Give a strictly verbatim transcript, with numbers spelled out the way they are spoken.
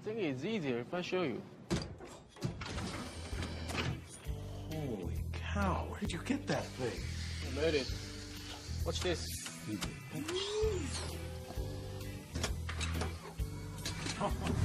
think it's easier if I show you. Holy cow, where did you get that thing? I made it. Watch this. Oh.